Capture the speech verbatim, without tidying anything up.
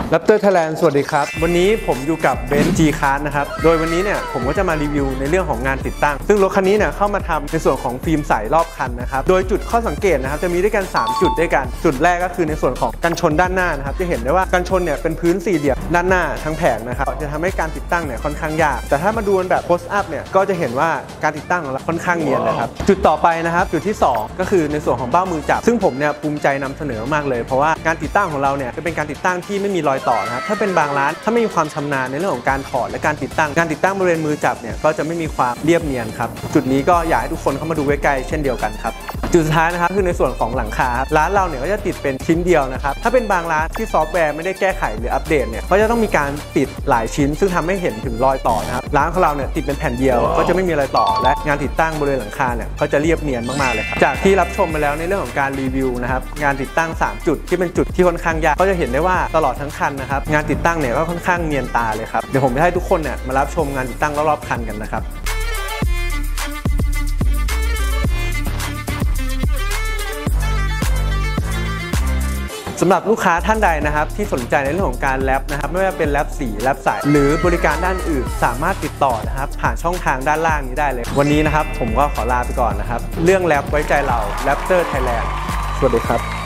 Raptor Thailand สวัสดีครับวันนี้ผมอยู่กับเบนซ์ G Cars นะครับโดยวันนี้เนี่ยผมก็จะมารีวิวในเรื่องของงานติดตั้งซึ่งรถคันนี้เนี่ยเข้ามาทำในส่วนของฟิล์มใสรอบคันนะครับโดยจุดข้อสังเกตนะครับจะมีด้วยกันสามจุดด้วยกันจุดแรกก็คือในส่วนของกันชนด้านหน้านะครับจะเห็นได้ว่ากันชนเนี่ยเป็นพื้นสี่เหลี่ยมด้านหน้าทั้งแผงนะครับจะทำให้การติดตั้งเนี่ยค่อนข้างยากแต่ถ้ามาดูแบบ close up เนี่ยก็จะเห็นว่าการติดตั้งของเราค่อนข้างเนียนนะครับจุดต่อไปนะครับจุดที่สองก็คือในส่วนของเบ้ามือจับซึ่งผมเนี่ยภูมิใจนำเสนอมากเลยเพราะว่าการติดตั้งของเราเนี่ยจะเป็นการติดตั้งที่ไม่มีรอยต่อนะครับถ้าเป็นบางร้านถ้าไม่มีความชำนาญในเรื่องของการถอดและการติดตั้งการติดตั้งบริเวณมือจับเนี่ยก็จะไม่มีความเรียบเนียนครับจุดนี้ก็อยากให้ทุกคนเข้ามาดูใกล้ๆเช่นเดียวกันครับจุดสุดท้ายนะครับคือในส่วนของหลังคาร้านเราเนี่ยก็จะติดเป็นชิ้นเดียวนะครับถ้าเป็นบางร้านที่ซอฟต์แวร์ไม่ได้แก้ไขหรืออัปเดตเนี่ยก็จะต้องมีการติดหลายชิ้นซึ่งทำให้เห็นถึงรอยต่อนะครับร้านของเราเนี่ยติดเป็นแผ่นเดียวก็จะไม่มีรอยต่อและงานติดตั้งบริเวณหลังคาเนี่ยก็จะเรียบเนียนมากๆเลยครับจากที่รับชมมาแล้วในเรื่องของการรีวิวนะครับงานติดตั้งสามจุดที่เป็นจุดที่ค่อนข้างยากก็จะเห็นได้ว่าตลอดทั้งคันนะครับงานติดตั้งเนี่ยก็ค่อนข้างเนียนตาเลยครับเดี๋ยวผมจะให้ทุกคนเนี่ยมารับชมงานติดตั้งรอบๆคันกันนะครับสำหรับลูกค้าท่านใดนะครับที่สนใจในเรื่องของการแรปนะครับไม่ว่าเป็นแรปสีแรปใสหรือบริการด้านอื่นสามารถติดต่อนะครับผ่านช่องทางด้านล่างนี้ได้เลยวันนี้นะครับผมก็ขอลาไปก่อนนะครับเรื่องแรปไว้ใจเรา Raptor Thailand สวัสดีครับ